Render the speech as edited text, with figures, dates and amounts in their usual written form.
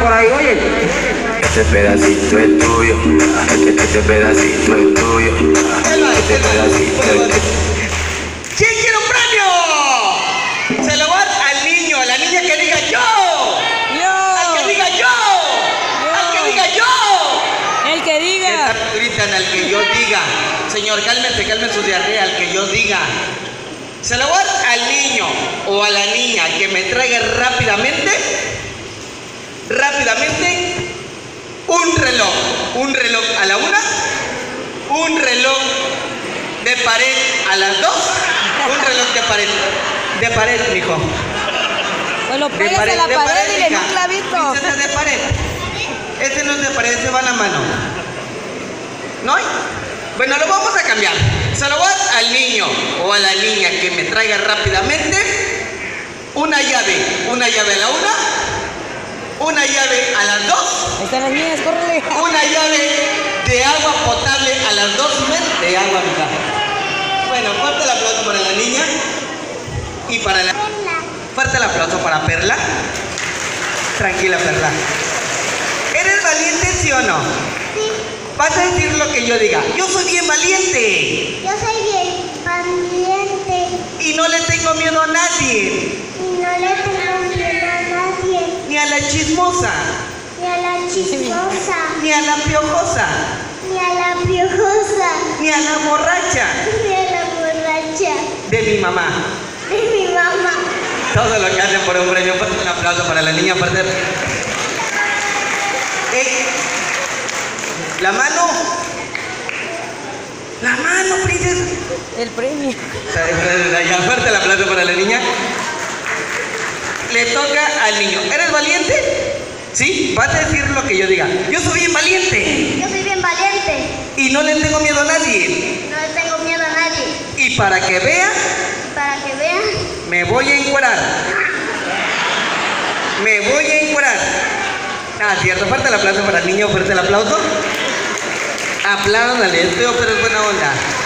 por ahí, oye. Este pedacito es tuyo, este pedacito es tuyo, este pedacito es tuyo. ¿Quién quiere un premio? Se lo va al niño, a la niña que diga yo. Al que diga yo. Al que diga yo. El que diga. Gritan al que yo diga. Señor, cálmese, calme su diarrea, al que yo diga. Se lo va al niño o a la niña que me traiga rápidamente un reloj a la 1, un reloj de pared a las 2, un reloj de pared, mijo. Pues lo pegas a la pared y le da un clavito. Ese es de pared. Ese no es de pared, ese va a la mano. ¿No hay? Bueno, lo vamos a cambiar. Se lo voy al niño o a la niña que me traiga rápidamente una llave a la 1, una llave a las 2. Ahí están las niñas, córrele. Una llave de agua potable a las 2:30 de agua, mija. Bueno, fuerte el aplauso para la niña y para la... Fuerte el aplauso para Perla. Tranquila, Perla. ¿Eres valiente, sí o no? Sí. Vas a decir lo que yo diga. Yo soy bien valiente. Yo soy bien valiente. Y no le tengo miedo a nadie. Y no le tengo miedo a nadie. Ni a la chismosa. Ni a la chismosa. Ni a la piojosa. Ni a la piojosa. Ni a la borracha. Ni a la borracha. De mi mamá. De mi mamá. Todo lo que hacen por un premio. Un aplauso para la niña. La mano. La mano, princesa. El premio. Ya fuerte el aplauso para la niña. Le toca al niño. ¿Eres valiente? ¿Sí? Vas a decir lo que yo diga. Yo soy bien valiente. Yo soy bien valiente. Y no le tengo miedo a nadie. No le tengo miedo a nadie. Y para que vea, Para que vean. me voy a encuerar. Me voy a encuerar. Ah, cierto. Fuerte el aplauso para el niño. Fuerte el aplauso. Apláudale. Este pero es buena onda.